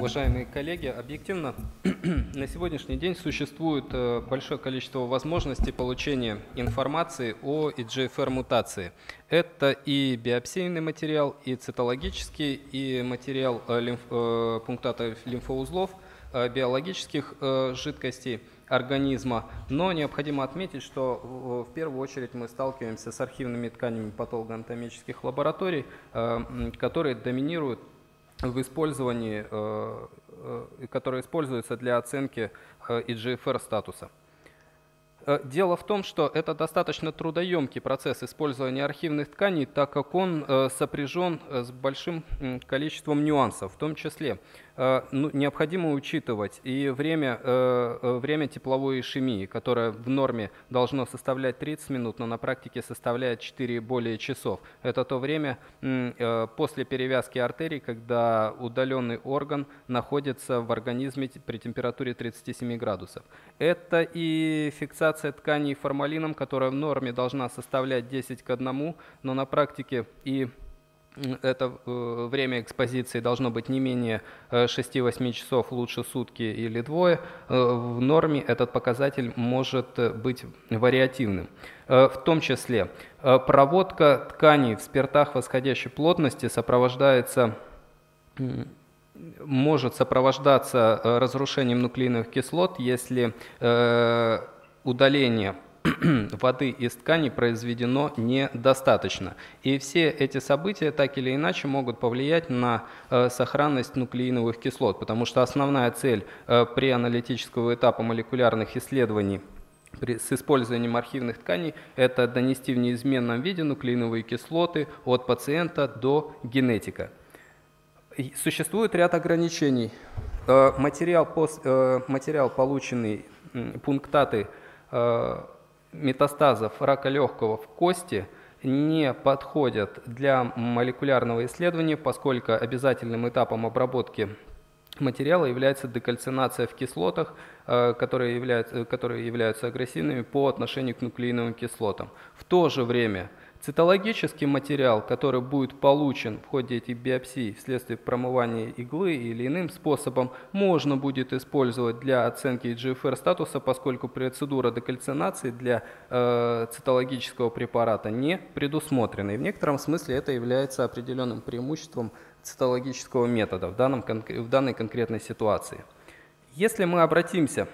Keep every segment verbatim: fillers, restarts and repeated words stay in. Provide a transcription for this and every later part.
Уважаемые коллеги, объективно на сегодняшний день существует большое количество возможностей получения информации о и джи эф ар-мутации. Это и биопсийный материал, и цитологический, и материал лимф, пунктата лимфоузлов, биологических жидкостей организма. Но необходимо отметить, что в первую очередь мы сталкиваемся с архивными тканями патологоанатомических лабораторий, которые доминируют в использовании, которые используются для оценки и джи эф ар статуса. Дело в том, что это достаточно трудоемкий процесс использования архивных тканей, так как он сопряжен с большим количеством нюансов. В том числе необходимо учитывать и время, время тепловой ишемии, которое в норме должно составлять тридцать минут, но на практике составляет четыре и более часов. Это то время после перевязки артерий, когда удаленный орган находится в организме при температуре тридцати семи градусов. Это и фиксация тканей формалином, которая в норме должна составлять десять к одному, но на практике и это э, время экспозиции должно быть не менее шести-восьми часов, лучше сутки или двое. Э, в норме этот показатель может быть вариативным. Э, в том числе э, проводка тканей в спиртах восходящей плотности сопровождается э, может сопровождаться разрушением нуклеиновых кислот, если э, удаление воды из тканей произведено недостаточно. И все эти события так или иначе могут повлиять на э, сохранность нуклеиновых кислот, потому что основная цель э, при аналитического этапа молекулярных исследований при, с использованием архивных тканей – это донести в неизменном виде нуклеиновые кислоты от пациента до генетика. Существует ряд ограничений. Э, материал, пост, э, материал, полученный э, пунктаты э, метастазов рака легкого в кости, не подходят для молекулярного исследования, поскольку обязательным этапом обработки материала является декальцинация в кислотах, которые являются, которые являются агрессивными по отношению к нуклеиновым кислотам. В то же время цитологический материал, который будет получен в ходе этих биопсий вследствие промывания иглы или иным способом, можно будет использовать для оценки и джи эф ар статуса, поскольку процедура декальцинации для э, цитологического препарата не предусмотрена. И в некотором смысле это является определенным преимуществом цитологического метода в, данном, в данной конкретной ситуации. Если мы обратимся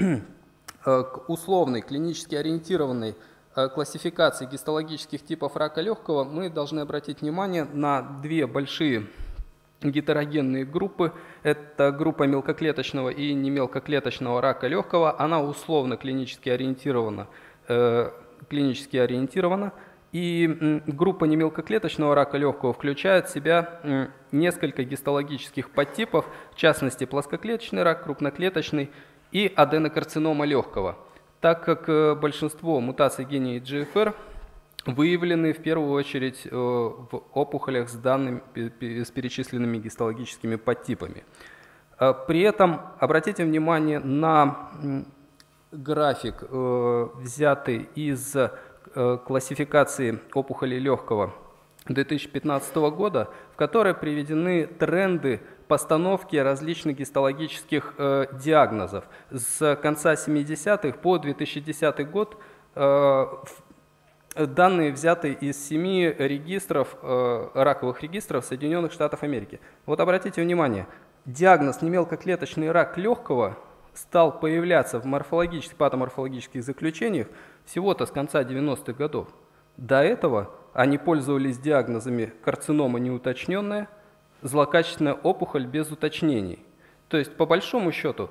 к условной, клинически ориентированной классификации гистологических типов рака легкого, мы должны обратить внимание на две большие гетерогенные группы. Это группа мелкоклеточного и немелкоклеточного рака легкого. Она условно клинически ориентирована. Э, клинически ориентирована. И группа немелкоклеточного рака легкого включает в себя несколько гистологических подтипов, в частности плоскоклеточный рак, крупноклеточный и аденокарцинома легкого. Так как большинство мутаций гена и джи эф ар выявлены в первую очередь в опухолях с, данными, с перечисленными гистологическими подтипами. При этом обратите внимание на график, взятый из классификации опухолей легкого две тысячи пятнадцатого года, в которой приведены тренды постановки различных гистологических э, диагнозов. С конца семидесятых по две тысячи десятый год э, данные взяты из семи регистров, э, раковых регистров Соединенных Штатов Америки. Вот обратите внимание, диагноз немелкоклеточный рак легкого стал появляться в морфологических, патоморфологических заключениях всего-то с конца девяностых годов. До этого они пользовались диагнозами карцинома неуточненная, злокачественная опухоль без уточнений. То есть, по большому счету,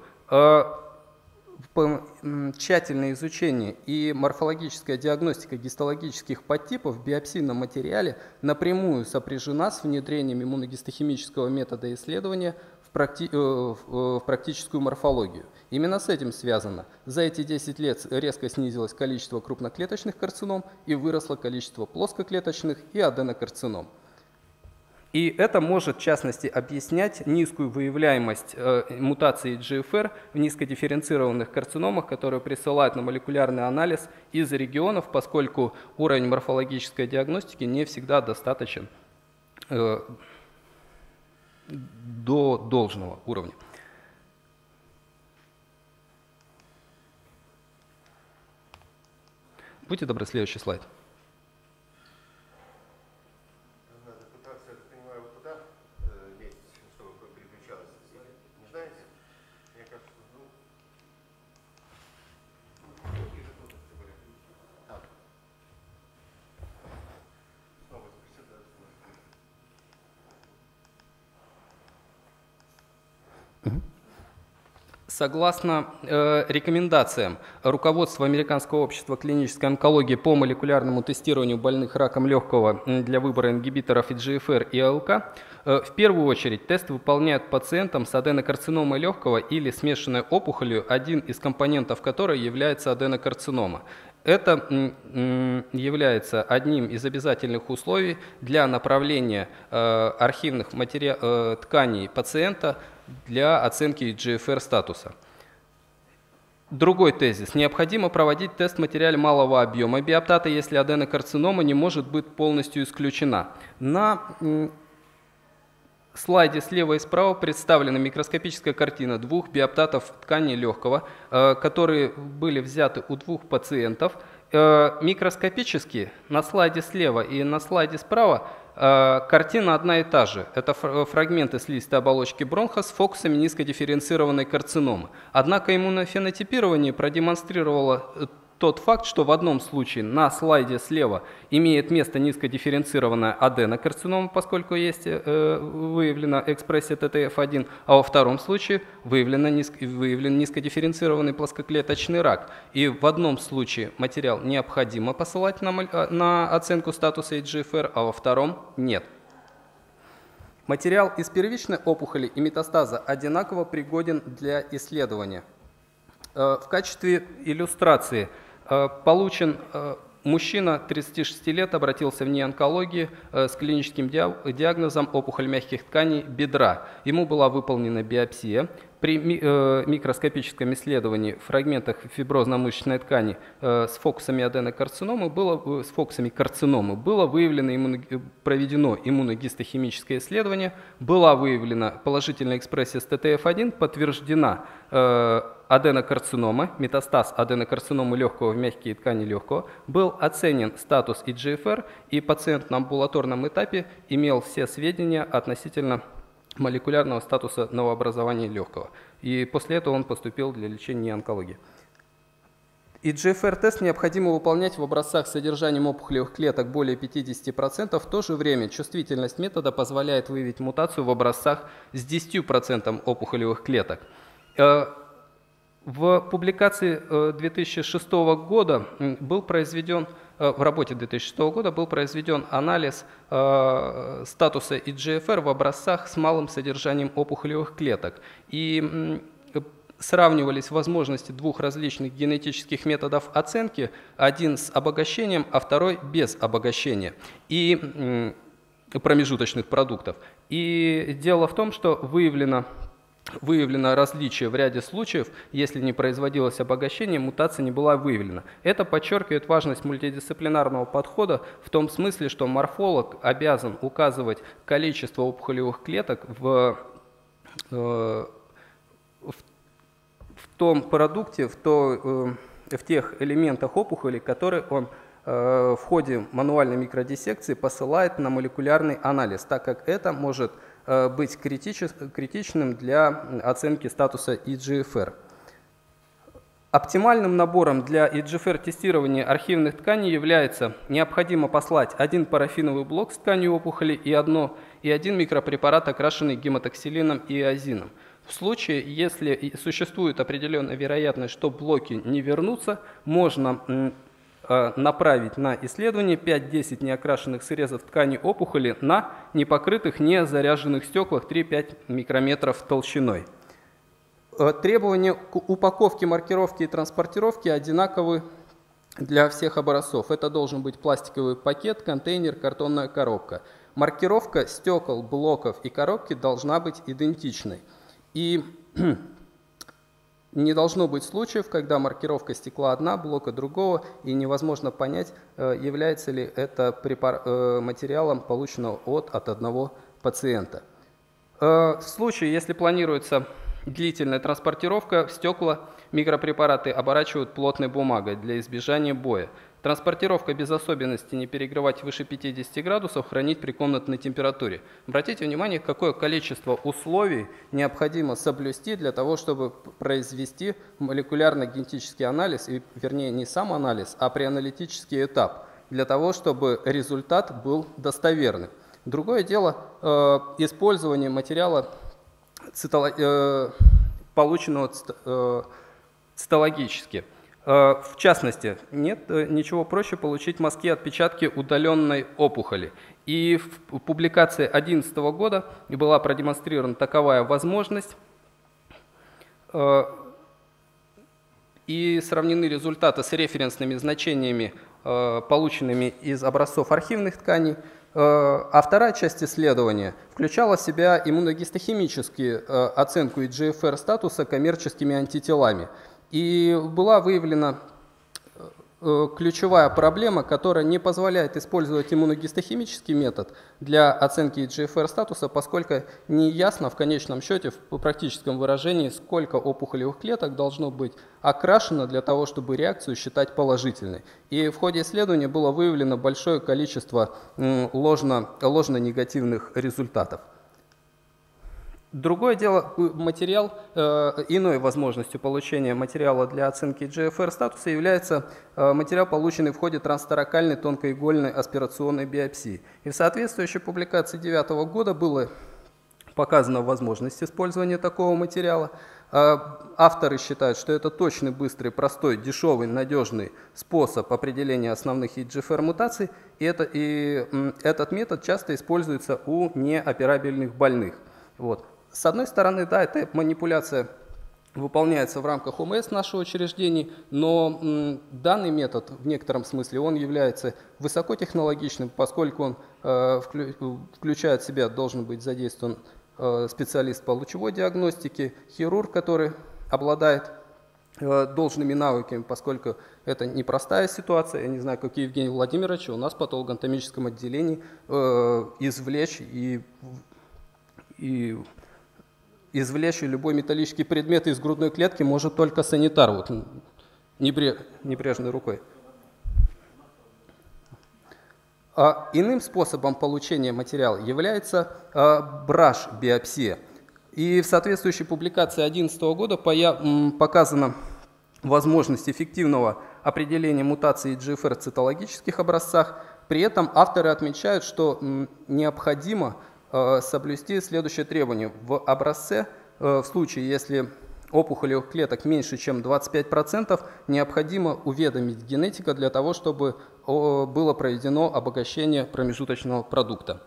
тщательное изучение и морфологическая диагностика гистологических подтипов в биопсийном материале напрямую сопряжена с внедрением иммуногистохимического метода исследования в, практи в практическую морфологию. Именно с этим связано. За эти десять лет резко снизилось количество крупноклеточных карцином и выросло количество плоскоклеточных и аденокарцином. И это может, в частности, объяснять низкую выявляемость э, мутаций джи эф ар в низкодифференцированных карциномах, которые присылают на молекулярный анализ из регионов, поскольку уровень морфологической диагностики не всегда достаточен. Э, до должного уровня. Будьте добры, следующий слайд. Надо пытаться, я так понимаю, вот туда лезть, чтобы переключалось. Не знаете? Мне кажется, ну... Так. Снова запустить. Согласно э, рекомендациям руководства Американского общества клинической онкологии по молекулярному тестированию больных раком легкого для выбора ингибиторов и джи эф эр и эй эл ка, э, в первую очередь тест выполняют пациентам с аденокарциномой легкого или смешанной опухолью, один из компонентов которой является аденокарцинома. Это является одним из обязательных условий для направления э, архивных матери... э, тканей пациента для оценки джи эф эр статуса. Другой тезис. Необходимо проводить тест в материале малого объема биоптата, если аденокарцинома не может быть полностью исключена. На слайде слева и справа представлена микроскопическая картина двух биоптатов ткани легкого, которые были взяты у двух пациентов. Микроскопически на слайде слева и на слайде справа картина одна и та же. Это фрагменты слизистой оболочки бронха с фокусами низкодифференцированной карциномы. Однако иммунофенотипирование продемонстрировало тот факт, что в одном случае на слайде слева имеет место низкодифференцированная аденокарцинома, поскольку есть э, выявлена экспрессия тэ тэ эф один, а во втором случае выявлена низко, выявлен низкодифференцированный плоскоклеточный рак. И в одном случае материал необходимо посылать на, на оценку статуса и джи эф эр, а во втором нет. Материал из первичной опухоли и метастаза одинаково пригоден для исследования. Э, в качестве иллюстрации получен мужчина тридцати шести лет, обратился в НИИ онкологии с клиническим диагнозом опухоль мягких тканей бедра. Ему была выполнена биопсия. При микроскопическом исследовании в фрагментах фиброзно-мышечной ткани с фокусами аденокарциномы было, с фокусами карциномы было выявлено, иммуно, проведено иммуногистохимическое исследование, была выявлена положительная экспрессия с тэ тэ эф один, подтверждена э, аденокарцинома, метастаз аденокарциномы легкого в мягкие ткани легкого, был оценен статус и джи эф эр, и пациент на амбулаторном этапе имел все сведения относительно молекулярного статуса новообразования легкого. И после этого он поступил для лечения онкологии. и джи эф эр-тест необходимо выполнять в образцах с содержанием опухолевых клеток более пятидесяти процентов. В то же время чувствительность метода позволяет выявить мутацию в образцах с десятью процентами опухолевых клеток. В публикации две тысячи шестого года был произведен, в работе две тысячи шестого года был произведен анализ э, статуса и джи эф эр в образцах с малым содержанием опухолевых клеток. И э, сравнивались возможности двух различных генетических методов оценки, один с обогащением, а второй без обогащения и э, промежуточных продуктов. И дело в том, что выявлено Выявлено различие в ряде случаев, если не производилось обогащение, мутация не была выявлена. Это подчеркивает важность мультидисциплинарного подхода в том смысле, что морфолог обязан указывать количество опухолевых клеток в, э, в, в том продукте, в, то, э, в тех элементах опухоли, которые он э, в ходе мануальной микродиссекции посылает на молекулярный анализ, так как это может быть критичным для оценки статуса и джи эф эр. Оптимальным набором для и джи эф эр-тестирования архивных тканей является необходимо послать один парафиновый блок с тканью опухоли и, одно, и один микропрепарат, окрашенный гематоксилином и иозином. В случае, если существует определенная вероятность, что блоки не вернутся, можно направить на исследование пять-десять неокрашенных срезов ткани опухоли на непокрытых, не заряженных стеклах три-пять микрометров толщиной. Требования к упаковке, маркировке и транспортировке одинаковы для всех образцов. Это должен быть пластиковый пакет, контейнер, картонная коробка. Маркировка стекол, блоков и коробки должна быть идентичной. И не должно быть случаев, когда маркировка стекла одна, блока другого, и невозможно понять, является ли это материалом, полученным от, от одного пациента. В случае, если планируется длительная транспортировка, стекла микропрепараты оборачивают плотной бумагой для избежания боя. Транспортировка без особенности не перегревать выше пятидесяти градусов, хранить при комнатной температуре. Обратите внимание, какое количество условий необходимо соблюсти для того, чтобы произвести молекулярно-генетический анализ, и, вернее, не сам анализ, а преаналитический этап, для того, чтобы результат был достоверным. Другое дело э, использование материала, цитоло, э, полученного э, цитологически. В частности, нет ничего проще получить мазки отпечатки удаленной опухоли. И в публикации две тысячи одиннадцатого года была продемонстрирована таковая возможность, и сравнены результаты с референсными значениями, полученными из образцов архивных тканей. А вторая часть исследования включала в себя иммуногистохимическую оценку и джи эф эр статуса коммерческими антителами. И была выявлена ключевая проблема, которая не позволяет использовать иммуногистохимический метод для оценки джи эф эр статуса, поскольку не ясно в конечном счете, в практическом выражении, сколько опухолевых клеток должно быть окрашено для того, чтобы реакцию считать положительной. И в ходе исследования было выявлено большое количество ложно, ложно-негативных результатов. Другое дело, материал, э, иной возможностью получения материала для оценки джи эф эр статуса является э, материал, полученный в ходе трансторакальной тонкоигольной аспирационной биопсии. И в соответствующей публикации две тысячи девятого года была показана возможность использования такого материала. Э, авторы считают, что это точный, быстрый, простой, дешевый, надежный способ определения основных и джи эф эр мутаций, и, это, и э, этот метод часто используется у неоперабельных больных. Вот. С одной стороны, да, эта манипуляция выполняется в рамках о эм эс нашего учреждения, но м, данный метод в некотором смысле он является высокотехнологичным, поскольку он э, вклю, включает в себя, должен быть задействован э, специалист по лучевой диагностике, хирург, который обладает э, должными навыками, поскольку это непростая ситуация. Я не знаю, как Евгений Владимирович, у нас в патологоанатомическом отделении э, извлечь и, и извлечь любой металлический предмет из грудной клетки может только санитар, вот, небрежной рукой. А иным способом получения материала является а, браш-биопсия. И в соответствующей публикации две тысячи одиннадцатого года показана возможность эффективного определения мутаций джи эф эр в цитологических образцах. При этом авторы отмечают, что необходимо соблюсти следующее требование. В образце, в случае, если опухолевых клеток меньше, чем двадцать пять процентов, необходимо уведомить генетика для того, чтобы было проведено обогащение промежуточного продукта.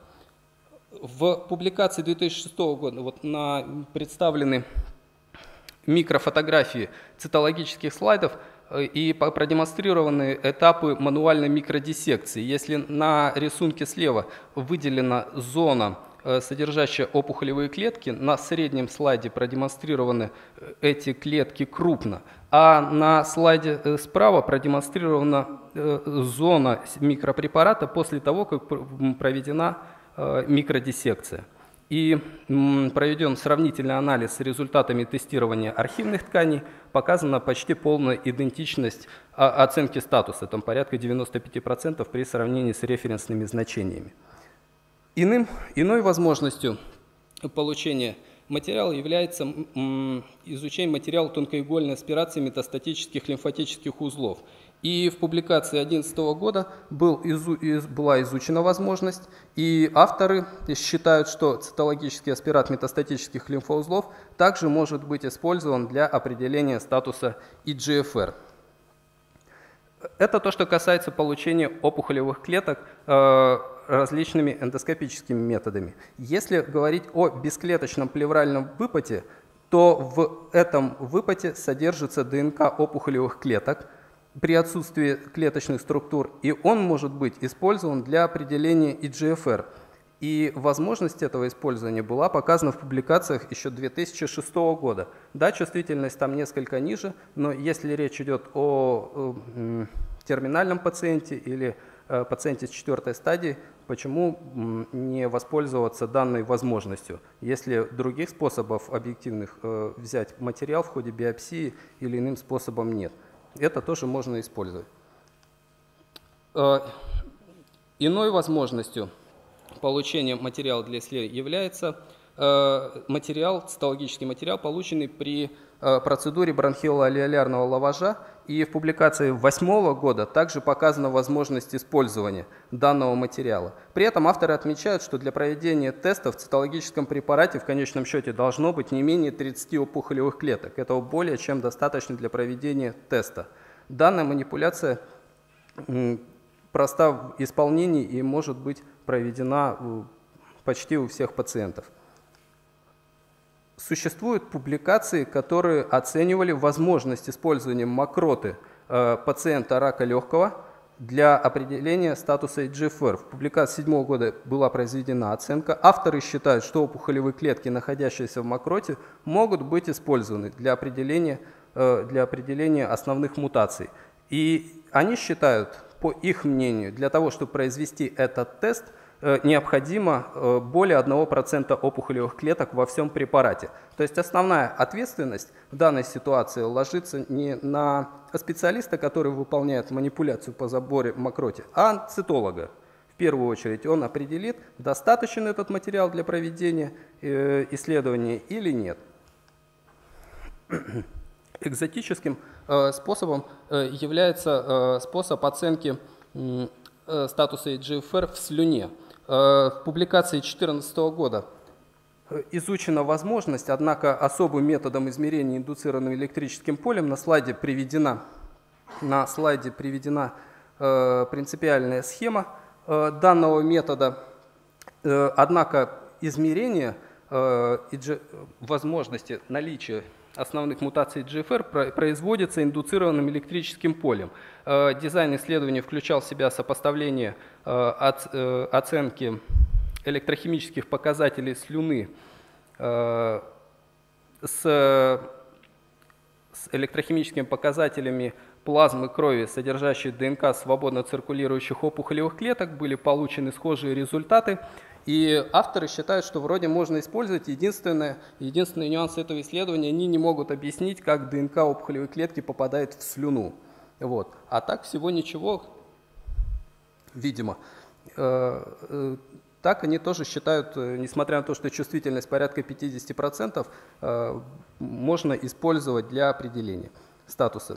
В публикации две тысячи шестого года вот на, представлены микрофотографии цитологических слайдов и продемонстрированы этапы мануальной микродиссекции. Если на рисунке слева выделена зона, содержащая опухолевые клетки, на среднем слайде продемонстрированы эти клетки крупно, а на слайде справа продемонстрирована зона микропрепарата после того, как проведена микродиссекция. И проведен сравнительный анализ с результатами тестирования архивных тканей, показана почти полная идентичность оценки статуса, там порядка девяноста пяти процентов при сравнении с референсными значениями. Иным, иной возможностью получения материала является изучение материала тонкоигольной аспирации метастатических лимфатических узлов. И в публикации две тысячи одиннадцатого года был изу, из, была изучена возможность, и авторы считают, что цитологический аспират метастатических лимфоузлов также может быть использован для определения статуса и джи эф эр. Это то, что касается получения опухолевых клеток э, различными эндоскопическими методами. Если говорить о бесклеточном плевральном выпате, то в этом выпате содержится ДНК опухолевых клеток при отсутствии клеточных структур, и он может быть использован для определения и джи эф эр. И возможность этого использования была показана в публикациях еще две тысячи шестого года. Да, чувствительность там несколько ниже, но если речь идет о терминальном пациенте или пациенте с четвертой стадии, почему не воспользоваться данной возможностью, если других способов объективных взять материал в ходе биопсии или иным способом нет. Это тоже можно использовать. Иной возможностью получения материала для исследования является материал, цитологический материал, полученный при процедуре бронхиоло-алвеолярного лаважа, и в публикации две тысячи восьмого года также показана возможность использования данного материала. При этом авторы отмечают, что для проведения теста в цитологическом препарате в конечном счете должно быть не менее тридцати опухолевых клеток. Этого более чем достаточно для проведения теста. Данная манипуляция проста в исполнении и может быть проведена почти у всех пациентов. Существуют публикации, которые оценивали возможность использования мокроты э, пациента рака легкого для определения статуса и джи эф эр. В публикации две тысячи седьмого года была произведена оценка. Авторы считают, что опухолевые клетки, находящиеся в мокроте, могут быть использованы для определения, э, для определения основных мутаций. И они считают, по их мнению, для того, чтобы произвести этот тест, необходимо более одного процента опухолевых клеток во всем препарате. То есть основная ответственность в данной ситуации ложится не на специалиста, который выполняет манипуляцию по забору мокроти, а на цитолога. В первую очередь он определит, достаточен этот материал для проведения исследования или нет. Экзотическим способом является способ оценки статуса и джи эф эр в слюне. В публикации две тысячи четырнадцатого года изучена возможность, однако особым методом измерения, индуцированным электрическим полем, на слайде приведена, на слайде приведена э, принципиальная схема э, данного метода. Э, однако измерение э, возможности наличия основных мутаций джи эф эр производится индуцированным электрическим полем. Дизайн исследования включал в себя сопоставление оценки электрохимических показателей слюны с электрохимическими показателями плазмы крови, содержащей ДНК свободно циркулирующих опухолевых клеток. Были получены схожие результаты. И авторы считают, что вроде можно использовать. Единственное, единственный нюанс этого исследования, они не могут объяснить, как ДНК опухолевой клетки попадает в слюну. Вот. А так всего ничего, видимо. Так они тоже считают, несмотря на то, что чувствительность порядка пятидесяти процентов, можно использовать для определения статуса.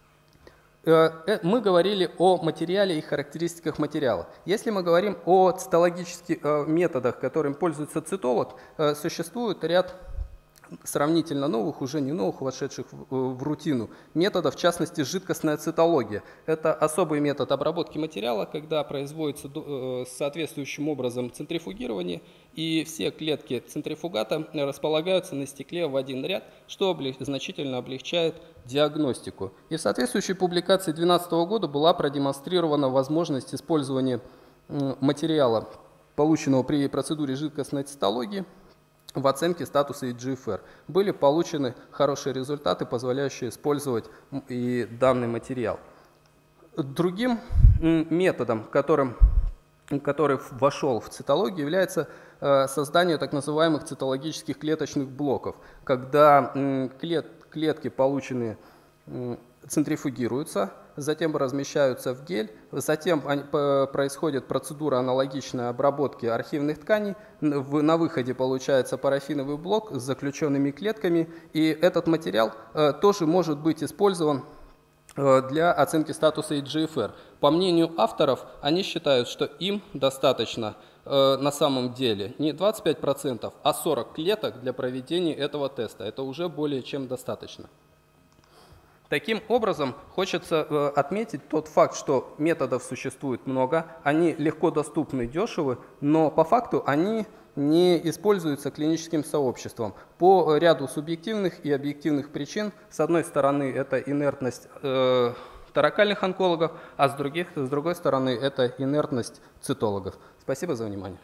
Мы говорили о материале и характеристиках материала. Если мы говорим о цитологических методах, которым пользуется цитолог, существует ряд сравнительно новых, уже не новых, вошедших в рутину методов, в частности, жидкостная цитология. Это особый метод обработки материала, когда производится соответствующим образом центрифугирование, и все клетки центрифугата располагаются на стекле в один ряд, что значительно облегчает диагностику. И в соответствующей публикации две тысячи двенадцатого года была продемонстрирована возможность использования материала, полученного при процедуре жидкостной цитологии, в оценке статуса и джи эф эр. Были получены хорошие результаты, позволяющие использовать и данный материал. Другим методом, которым, который вошел в цитологию, является создание так называемых цитологических клеточных блоков, когда клет, клетки, полученные, центрифугируются, затем размещаются в гель, затем происходит процедура аналогичной обработки архивных тканей, на выходе получается парафиновый блок с заключенными клетками, и этот материал тоже может быть использован для оценки статуса и джи эф эр. По мнению авторов, они считают, что им достаточно на самом деле не двадцать пять процентов, а сорок клеток для проведения этого теста. Это уже более чем достаточно. Таким образом, хочется отметить тот факт, что методов существует много, они легко доступны, дешевы, но по факту они не используются клиническим сообществом по ряду субъективных и объективных причин. С одной стороны, это инертность э, торакальных онкологов, а с, других, с другой стороны, это инертность цитологов. Спасибо за внимание.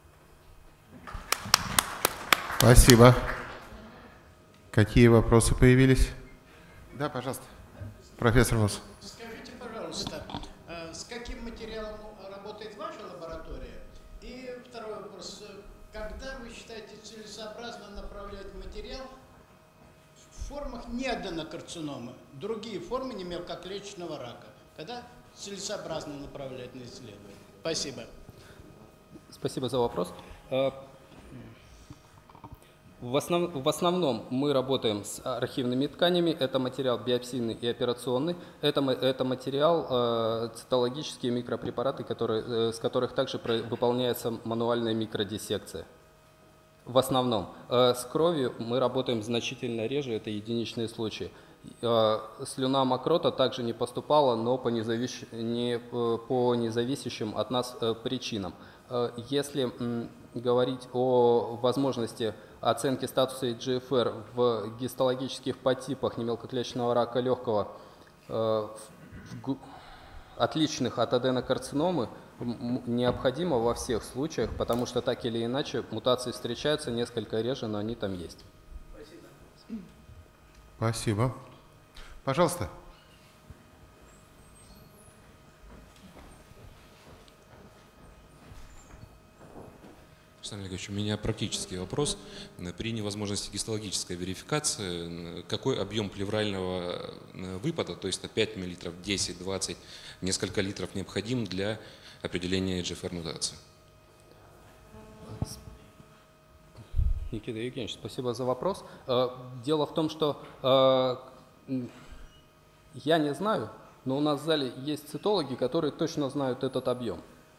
Спасибо. Какие вопросы появились? Да, пожалуйста. Профессор Мус. Скажите, пожалуйста, с каким материалом в формах неаденокарциномы, другие формы немелкоклеточного рака, когда целесообразно направлять на исследование. Спасибо. Спасибо за вопрос. В, основ, в основном мы работаем с архивными тканями. Это материал биопсийный и операционный. Это, это материал э, цитологические микропрепараты, которые, э, с которых также про, выполняется мануальная микродиссекция. В основном. Э, с кровью мы работаем значительно реже, это единичные случаи. Э, слюна мокрота также не поступала, но по, независ... не, э, по независящим от нас э, причинам. Э, если м, говорить о возможности оценки статуса и джи эф эр в гистологических подтипах немелкоклеточного рака легкого, э, в, отличных от аденокарциномы, необходимо во всех случаях, потому что так или иначе мутации встречаются несколько реже, но они там есть. Спасибо. Спасибо. Пожалуйста. Александр Олегович, у меня практический вопрос. При невозможности гистологической верификации, какой объем плеврального выпада, то есть на пять миллилитров, десять, двадцать, несколько литров необходим для определения и джи эф эр мутации? Никита Евгеньевич, спасибо за вопрос. Дело в том, что я не знаю, но у нас в зале есть цитологи, которые точно знают этот объем.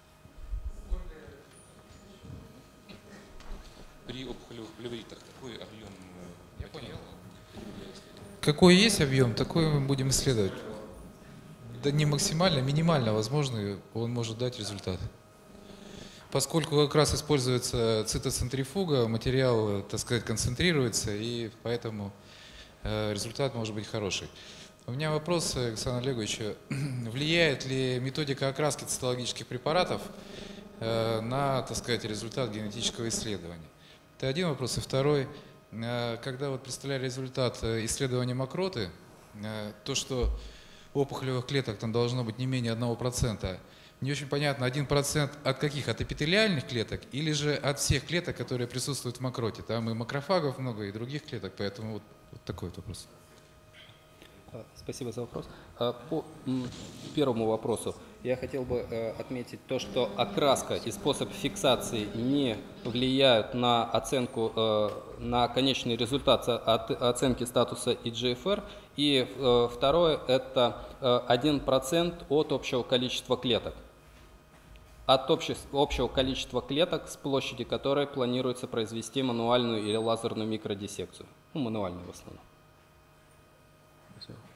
При опухолевых плевритах какой объем? Я понял. Какой есть объем, такой мы будем исследовать. Да не максимально, минимально возможный, он может дать результат. Поскольку как раз используется цитоцентрифуга, материал, так сказать, концентрируется, и поэтому результат может быть хороший. У меня вопрос, Александр Олегович, влияет ли методика окраски цитологических препаратов на, так сказать, результат генетического исследования? Это один вопрос. И второй, когда вот представляли результат исследования мокроты, то, что опухолевых клеток там должно быть не менее одного процента, не очень понятно, один процент от каких? От эпителиальных клеток или же от всех клеток, которые присутствуют в мокроте? Там и макрофагов много, и других клеток, поэтому вот, вот такой вот вопрос. Спасибо за вопрос. По первому вопросу я хотел бы отметить то, что окраска и способ фиксации не влияют на оценку, на конечный результат оценки статуса и джи эф эр. И второе – это один процент от общего количества клеток. От общего количества клеток, с площади которой планируется произвести мануальную или лазерную микродиссекцию. Ну, мануальную в основном. Спасибо.